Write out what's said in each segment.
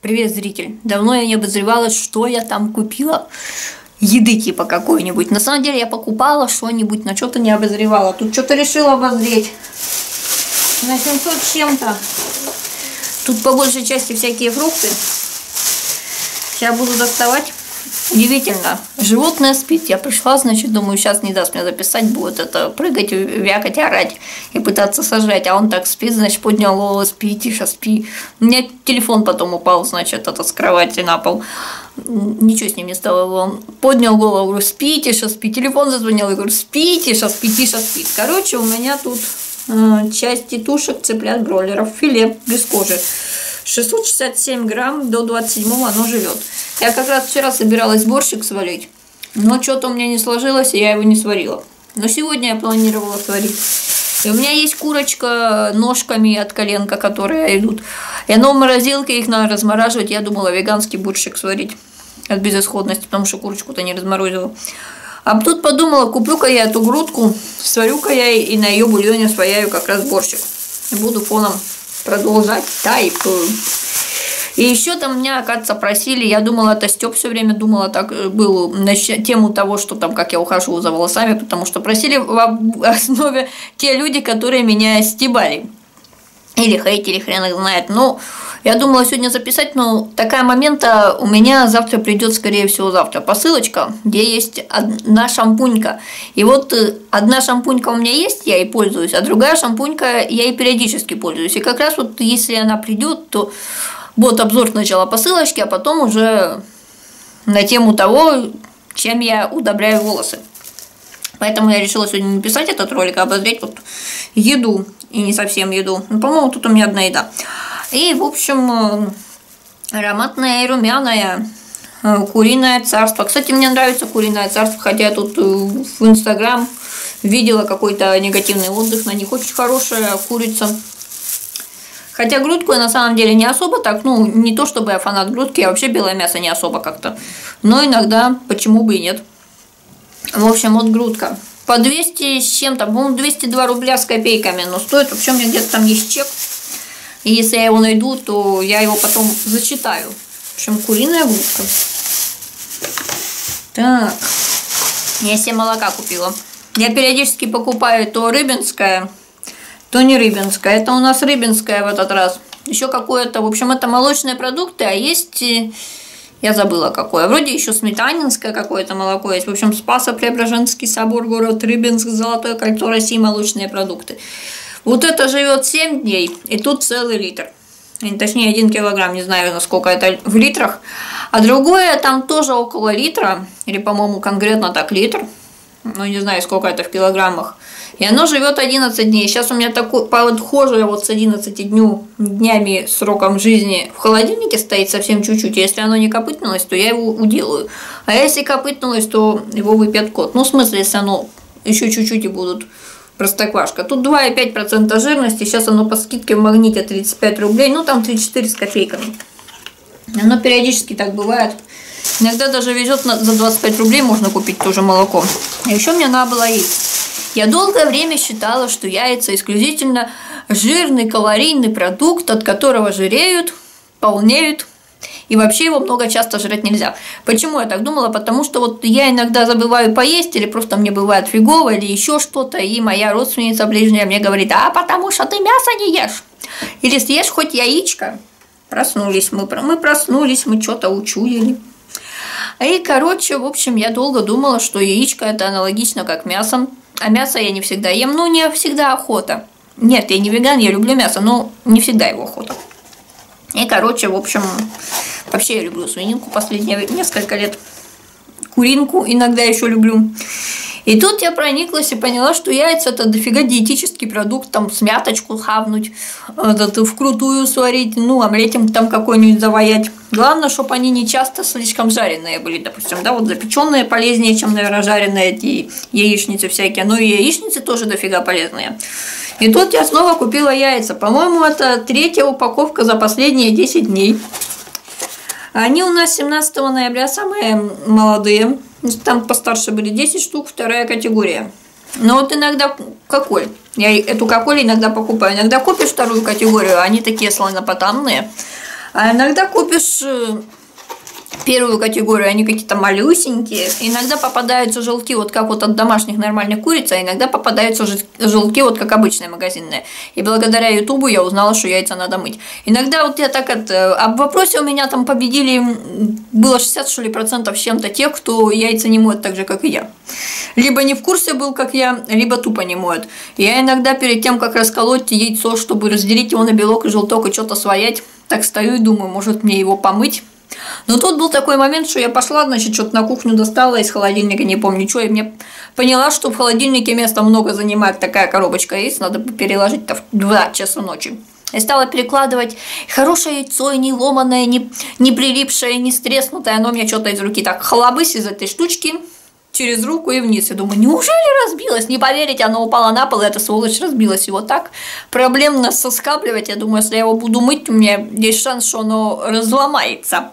Привет, зритель. Давно я не обозревала, что я там купила. Еды типа какой-нибудь. На самом деле я покупала что-нибудь, но что-то не обозревала. Тут что-то решила обозреть. На 700 с чем-то. Тут по большей части всякие фрукты. Сейчас буду доставать. Удивительно. Животное спит. Я пришла, значит, думаю, сейчас не даст мне записать, будет это прыгать, вякать, орать и пытаться сожрать. А он так спит, значит, поднял голову, спи, тише, спи. У меня телефон потом упал, значит, это с кровати на пол. Ничего с ним не стало. Он поднял голову, говорю, спи, тише, спи. Телефон зазвонил, я говорю, спи, тише, спи, тише, спи. Короче, у меня тут части тушек, цыплят, бройлеров, филе без кожи. 667 грамм, до 27-го оно живет. Я как раз вчера собиралась борщик сварить, но что-то у меня не сложилось, и я его не сварила. Но сегодня я планировала сварить. И у меня есть курочка ножками от коленка, которые идут. И оно в морозилке, их надо размораживать. Я думала веганский борщик сварить от безысходности, потому что курочку-то не разморозила. А тут подумала, куплю-ка я эту грудку, сварю-ка я и на ее бульоне сваряю как раз борщик. И буду фоном продолжать тайп. И еще там меня, оказывается, просили, я думала, это Степ все время думала, так был на тему того, что там, как я ухожу за волосами, потому что просили в основе те люди, которые меня стебали. Или хейтили, хрен их знает. Ну, я думала сегодня записать, но такая момента у меня завтра придет, скорее всего, завтра посылочка, где есть одна шампунька. И вот одна шампунька у меня есть, я ей пользуюсь, а другая шампунька я ей периодически пользуюсь. И как раз вот если она придет, то будет обзор сначала посылочки, а потом уже на тему того, чем я удобряю волосы. Поэтому я решила сегодня не писать этот ролик, а обозреть вот еду. И не совсем еду. Ну, по-моему, тут у меня одна еда. И, в общем, ароматная и румяная куриное царство. Кстати, мне нравится куриное царство, хотя я тут в Инстаграм видела какой-то негативный отзыв на них. Очень хорошая курица. Хотя грудку я на самом деле не особо так, ну, не то чтобы я фанат грудки, я вообще белое мясо не особо как-то. Но иногда, почему бы и нет. В общем, вот грудка. По 200 с чем-то, по-моему, 202 рубля с копейками, но стоит, вообще у меня где-то там есть чек. И если я его найду, то я его потом зачитаю. В общем, куриная грудка. Так, я себе молока купила. Я периодически покупаю то рыбинское, то не рыбинское. Это у нас рыбинское в этот раз. Еще какое-то, в общем, это молочные продукты, а есть... Я забыла какое. Вроде еще сметанинское какое-то молоко есть. В общем, Спасо-Преображенский собор, город Рыбинск, Золотое кольцо России, молочные продукты. Вот это живет 7 дней, и тут целый литр. Точнее, 1 килограмм, не знаю, насколько это в литрах. А другое там тоже около литра, или, по-моему, конкретно так литр. Ну, не знаю, сколько это в килограммах. И оно живет 11 дней. Сейчас у меня такой подхожий вот с 11 днями сроком жизни в холодильнике стоит совсем чуть-чуть. Если оно не копытнулось, то я его уделаю. А если копытнулось, то его выпьет кот. Ну, в смысле, если оно еще чуть-чуть и будут простоквашка. Тут 2,5% жирности. Сейчас оно по скидке в Магните 35 рублей. Ну, там 34 с копейками. Оно периодически так бывает. Иногда даже везет, за 25 рублей можно купить тоже молоко. А еще мне надо было есть. Я долгое время считала, что яйца исключительно жирный, калорийный продукт, от которого жиреют, полнеют, и вообще его много часто жрать нельзя. Почему я так думала? Потому что вот я иногда забываю поесть, или просто мне бывает фигово, или еще что-то, и моя родственница ближняя мне говорит, а потому что ты мясо не ешь, или съешь хоть яичко. Проснулись мы проснулись, мы что-то учуяли. И, короче, в общем, я долго думала, что яичко это аналогично как мясо. А мясо я не всегда ем, ну, не всегда охота. Нет, я не веган, я люблю мясо, но не всегда его охота. И, короче, в общем, вообще я люблю свининку последние несколько лет. Куринку иногда еще люблю. И тут я прониклась и поняла, что яйца это дофига диетический продукт, там смяточку хавнуть, вкрутую сварить, ну, омлетом там какой-нибудь заваять. Главное, чтобы они не часто слишком жареные были, допустим, да, вот запеченные полезнее, чем, наверное, жареные эти яичницы всякие, но и яичницы тоже дофига полезные. И тут я снова купила яйца, по-моему, это 3-я упаковка за последние 10 дней. Они у нас 17 ноября самые молодые. Там постарше были 10 штук, 2-я категория. Но вот иногда коколь. Я эту коколь иногда покупаю. Иногда купишь 2-ю категорию, они такие слонопотамные. А иногда купишь первую категорию, они какие-то малюсенькие. Иногда попадаются желтки, вот как вот от домашних нормальных куриц, а иногда попадаются желтки, вот как обычные магазинные. И благодаря Ютубу я узнала, что яйца надо мыть. Иногда вот я так в вопросе у меня там победили, было 60, что ли, процентов с чем-то тех, кто яйца не моет так же, как и я. Либо не в курсе был, как я, либо тупо не моет. Я иногда перед тем, как расколоть яйцо, чтобы разделить его на белок и желток и что-то своять, так стою и думаю, может мне его помыть. Но тут был такой момент, что я пошла, значит, что-то на кухню достала из холодильника, не помню что, и мне поняла, что в холодильнике места много занимает такая коробочка яиц, надо переложить-то в 2 часа ночи. И стала перекладывать хорошее яйцо, не ломаное, не прилипшее, не стреснутое, оно мне что-то из руки так хлобысь из этой штучки через руку и вниз. Я думаю, неужели разбилось? Не поверите, оно упало на пол, и эта сволочь разбилась. И вот так проблемно соскабливать. Я думаю, если я его буду мыть, у меня есть шанс, что оно разломается.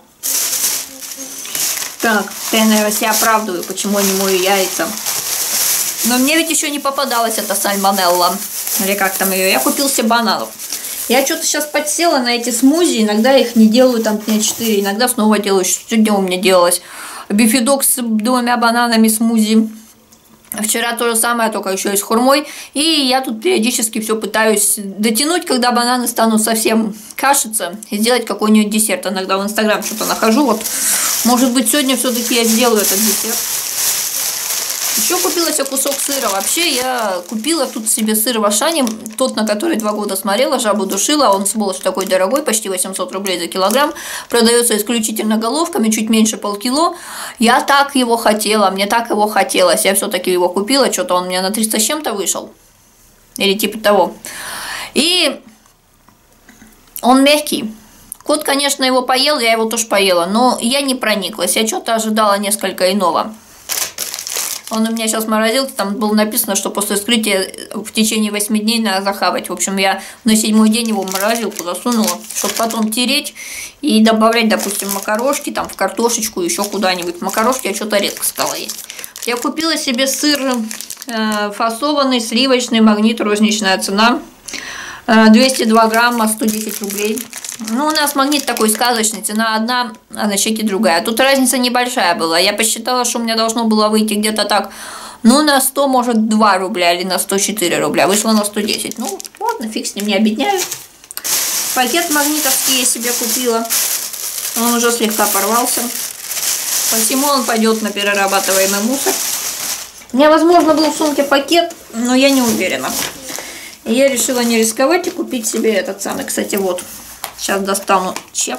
Так, я, наверное, себя оправдываю, почему я не мою яйца. Но мне ведь еще не попадалась эта сальмонелла. Или как там ее. Я купил себе бананов. Я что-то сейчас подсела на эти смузи. Иногда их не делаю там дня 4. Иногда снова делаю. Сегодня у меня делалось бифидок с 2 бананами смузи. Вчера то же самое, только еще и с хурмой. И я тут периодически все пытаюсь дотянуть, когда бананы станут совсем кашиться, и сделать какой-нибудь десерт. Иногда в Инстаграм что-то нахожу. Вот, может быть, сегодня все-таки я сделаю этот десерт. Еще купила себе кусок сыра. Вообще, я купила тут себе сыр в Ашане, тот, на который 2 года смотрела, жабу душила. Он, сволочь, такой дорогой, почти 800 рублей за килограмм. Продается исключительно головками, чуть меньше полкило. Я так его хотела, мне так его хотелось. Я все-таки его купила, что-то он у меня на 300 с чем-то вышел. Или типа того. И он мягкий. Кот, конечно, его поел, я его тоже поела, но я не прониклась. Я что-то ожидала несколько иного. Он у меня сейчас в морозилке, там было написано, что после вскрытия в течение 8 дней надо захавать. В общем, я на 7-й день его в морозилку засунула, чтобы потом тереть и добавлять, допустим, макарошки, там, в картошечку, еще куда-нибудь. Макарошки я что-то редко стала есть. Я купила себе сыр фасованный, сливочный, Магнит, розничная цена. 202 грамма, 110 рублей. Ну, у нас Магнит такой сказочный, цена одна, а на чеке другая. Тут разница небольшая была. Я посчитала, что у меня должно было выйти где-то так, ну, на 100, может, 2 рубля или на 104 рубля. Вышло на 110. Ну, ладно, фиг с ним, не обедняю. Пакет магнитовский я себе купила. Он уже слегка порвался. Посему он пойдет на перерабатываемый мусор. У меня, возможно, был в сумке пакет, но я не уверена. И я решила не рисковать и купить себе этот самый, кстати, вот. Сейчас достану чек.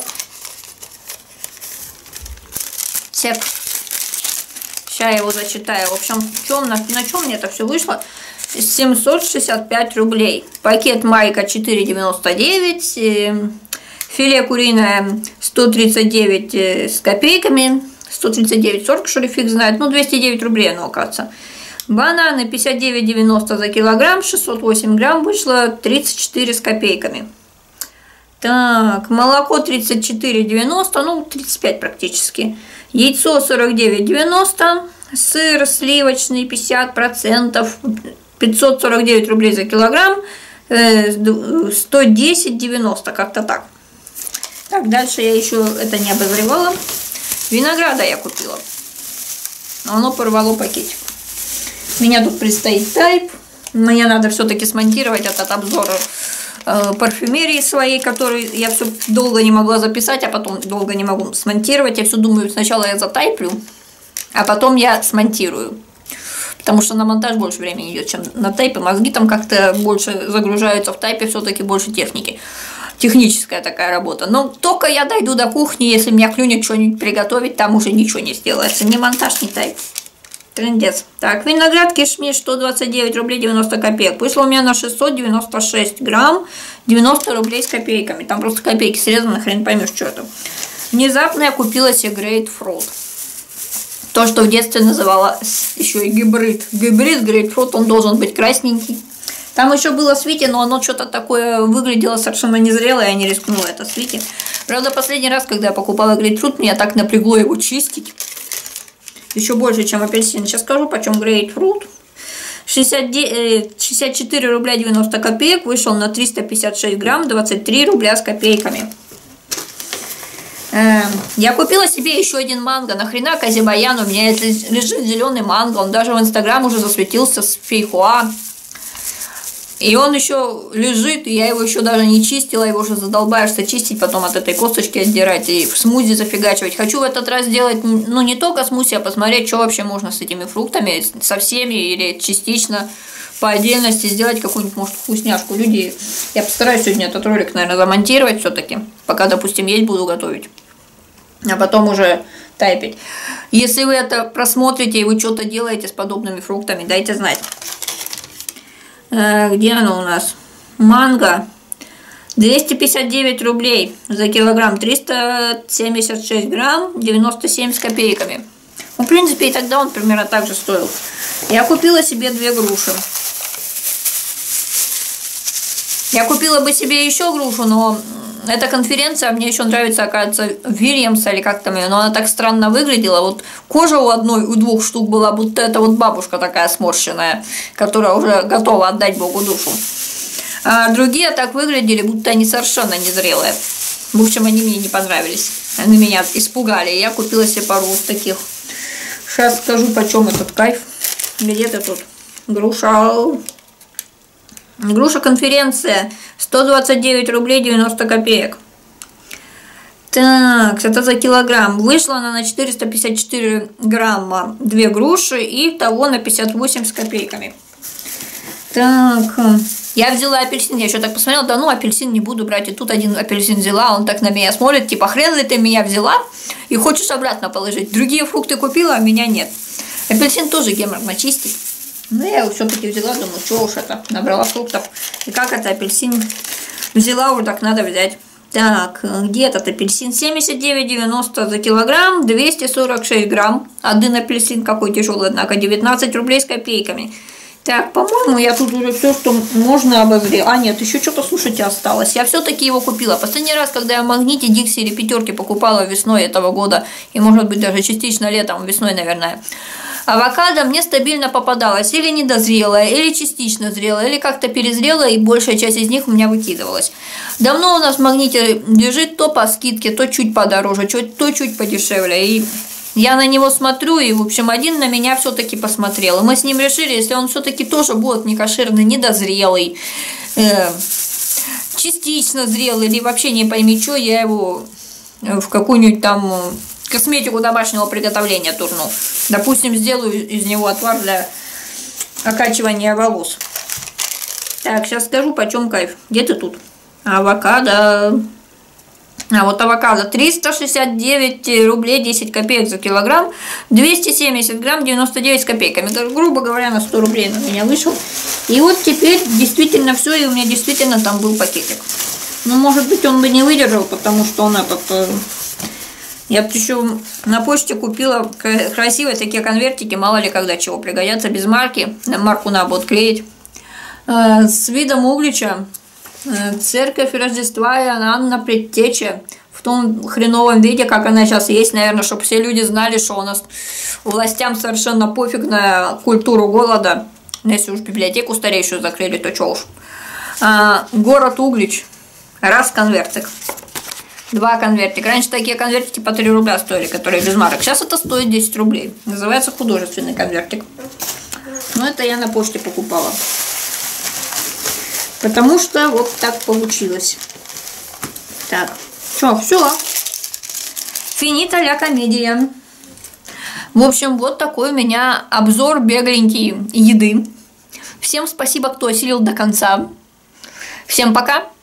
Сейчас я его зачитаю. В общем, на чем мне это все вышло? 765 рублей. Пакет майка 4,99. Филе куриное 139 с копейками. 139,40, что ли, фиг знает. Ну, 209 рублей оно, оказывается. Бананы 59,90 за килограмм. 608 грамм вышло 34 с копейками. Так, молоко 34,90, ну 35 практически. Яйцо 49,90, сыр сливочный 50%, 549 рублей за килограмм, 110,90, как-то так. Так, дальше я еще это не обозревала. Винограда я купила. Оно порвало пакетик. У меня тут предстоит тайп. Мне надо все-таки смонтировать этот обзор парфюмерии своей, которую я все долго не могла записать, а потом долго не могу смонтировать. Я все думаю, сначала я затайплю, а потом я смонтирую. Потому что на монтаж больше времени идет, чем на тайпе. Мозги там как-то больше загружаются в тайпе, все-таки больше техники. Техническая такая работа. Но только я дойду до кухни, если меня клюнет что-нибудь приготовить, там уже ничего не сделается. Ни монтаж, ни тайп. Трындец. Так, виноград кишмиш 129 рублей 90 копеек. Вышло у меня на 696 грамм 90 рублей с копейками. Там просто копейки срезаны, хрен поймешь, что это. Внезапно я купила себе грейпфрут. То, что в детстве называла еще и гибрид. Гибрид, грейпфрут, он должен быть красненький. Там еще было свити, но оно что-то такое выглядело совершенно незрелое, я не рискнула это свити. Правда, последний раз, когда я покупала грейпфрут, меня так напрягло его чистить. Еще больше, чем апельсин. Сейчас скажу, почем грейпфрут. 64 рубля 90 копеек. Вышел на 356 грамм, 23 рубля с копейками. Я купила себе еще один манго. Нахрена Казибаян? У меня это лежит зеленый манго. Он даже в Инстаграм уже засветился с фейхуа. И он еще лежит, и я его еще даже не чистила, его уже задолбаешься чистить, потом от этой косточки отдирать и в смузи зафигачивать. Хочу в этот раз сделать, ну, не только смузи, а посмотреть, что вообще можно с этими фруктами, со всеми или частично по отдельности сделать какую-нибудь, может, вкусняшку. Люди, я постараюсь сегодня этот ролик, наверное, замонтировать все-таки, пока, допустим, есть буду готовить, а потом уже тайпить. Если вы это просмотрите и вы что-то делаете с подобными фруктами, дайте знать. Где оно у нас? Манго 259 рублей за килограмм, 376 грамм, 97 с копейками. Ну, в принципе, и тогда он примерно так же стоил. Я купила себе 2 груши. Я купила бы себе еще грушу, но эта конференция, мне еще нравится, оказывается, Вильямса или как там ее, но она так странно выглядела. Вот кожа у 2 штук была, будто это вот бабушка такая сморщенная, которая уже готова отдать Богу душу. А другие так выглядели, будто они совершенно незрелые. В общем, они мне не понравились. Они меня испугали. Я купила себе пару вот таких. Сейчас скажу, почем этот кайф. Где-то тут груша. Груша конференция 129 рублей 90 копеек. Так, это за килограмм. Вышла она на 454 грамма 2 груши и того на 58 с копейками. Так, я взяла апельсин, я еще так посмотрела, да ну апельсин не буду брать. И тут один апельсин взяла, он так на меня смотрит, типа хрен ли ты меня взяла и хочешь обратно положить. Другие фрукты купила, а меня нет. Апельсин тоже геморно чистить. Но я его все-таки взяла, думаю, что уж это, набрала фруктов. И как это апельсин взяла, уже так надо взять. Так, где этот апельсин? 79,90 за килограмм, 246 грамм. Один апельсин, какой тяжелый, однако, 19 рублей с копейками. Так, по-моему, я тут уже все, что можно обозрела. А, нет, еще что-то, слушайте, осталось. Я все-таки его купила. Последний раз, когда я в Магните, Дикси или Пятерки покупала весной этого года, и, может быть, даже частично летом, весной, наверное, авокадо мне стабильно попадалось или недозрелое, или частично зрелое, или как-то перезрелое, и большая часть из них у меня выкидывалась. Давно у нас в Магните лежит то по скидке, то чуть подороже, то чуть подешевле. И я на него смотрю, и, в общем, один на меня все-таки посмотрел. И мы с ним решили, если он все-таки тоже будет некошерный, недозрелый, частично зрелый, или вообще не пойми что, я его в какую-нибудь там косметику домашнего приготовления турну. Допустим, сделаю из него отвар для окачивания волос. Так, сейчас скажу, почем кайф. Где ты тут? Авокадо. А вот авокадо 369 рублей 10 копеек за килограмм, 270 грамм 99 с копейками. Грубо говоря, на 100 рублей на меня вышел. И вот теперь действительно все, и у меня действительно там был пакетик. Ну, может быть, он бы не выдержал, потому что он этот... Я еще на почте купила красивые такие конвертики, мало ли когда чего пригодятся, без марки. Марку надо будет клеить. С видом Углича. Церковь Рождества и Анна Предтеча. В том хреновом виде, как она сейчас есть, наверное, чтобы все люди знали, что у нас властям совершенно пофиг на культуру голода. Если уж библиотеку старейшую закрыли, то что уж. Город Углич. Раз конвертик. 2 конвертика. Раньше такие конвертики по 3 рубля стоили, которые без марок. Сейчас это стоит 10 рублей. Называется художественный конвертик. Но это я на почте покупала. Потому что вот так получилось. Так, все. Финита ля комедия. В общем, вот такой у меня обзор бегленький еды. Всем спасибо, кто осилил до конца. Всем пока.